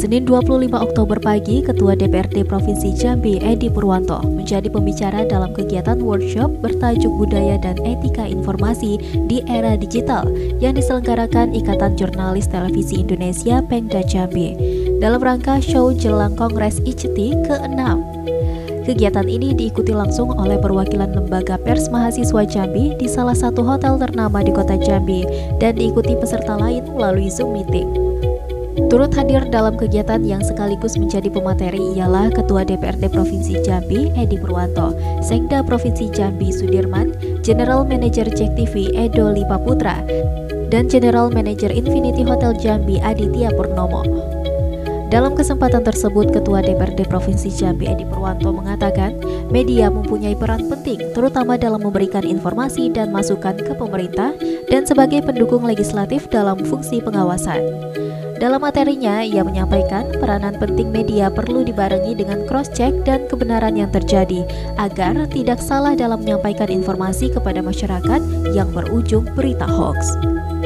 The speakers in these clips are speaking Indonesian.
Senin 25 Oktober pagi, Ketua DPRD Provinsi Jambi Edi Purwanto menjadi pembicara dalam kegiatan workshop bertajuk Budaya dan Etika Informasi di Era Digital yang diselenggarakan Ikatan Jurnalis Televisi Indonesia Pemda Jambi dalam rangka show jelang Kongres ICTI ke-6. Kegiatan ini diikuti langsung oleh perwakilan lembaga pers mahasiswa Jambi di salah satu hotel ternama di kota Jambi dan diikuti peserta lain melalui Zoom meeting. Turut hadir dalam kegiatan yang sekaligus menjadi pemateri ialah Ketua DPRD Provinsi Jambi Edi Purwanto, Sekda Provinsi Jambi Sudirman, General Manager JEK TV Edo Lipaputra, dan General Manager Infinity Hotel Jambi Aditya Purnomo. Dalam kesempatan tersebut, Ketua DPRD Provinsi Jambi Edi Purwanto mengatakan, media mempunyai peran penting terutama dalam memberikan informasi dan masukan ke pemerintah dan sebagai pendukung legislatif dalam fungsi pengawasan. Dalam materinya, ia menyampaikan peranan penting media perlu dibarengi dengan cross-check dan kebenaran yang terjadi agar tidak salah dalam menyampaikan informasi kepada masyarakat yang berujung berita hoax.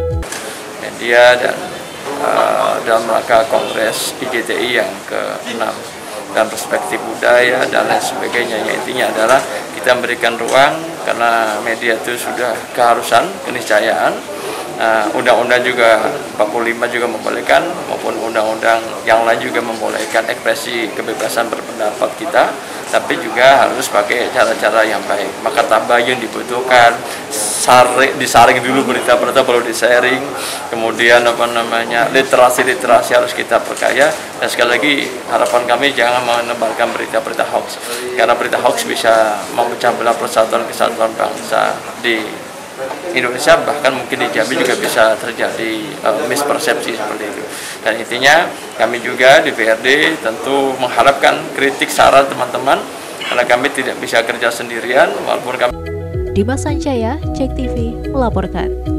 Media dan dalam rangka Kongres ICTI yang ke-6 dan perspektif budaya dan lain sebagainya, yang intinya adalah kita memberikan ruang karena media itu sudah keharusan, keniscayaan. Undang-undang juga 45 juga membolehkan maupun undang-undang yang lain juga membolehkan ekspresi kebebasan berpendapat kita, tapi juga harus pakai cara-cara yang baik. Maka tabayun dibutuhkan, disaring dulu berita-berita perlu di-sharing, kemudian literasi harus kita perkaya, dan sekali lagi harapan kami jangan menebarkan berita-berita hoax, karena berita hoax bisa memecah belah persatuan kesatuan bangsa di Indonesia, bahkan mungkin di Jambi juga bisa terjadi mispersepsi seperti itu. Dan intinya kami juga di DPRD tentu mengharapkan kritik saran teman-teman, karena kami tidak bisa kerja sendirian walaupun kami. Dimas Sanjaya, JEK TV melaporkan.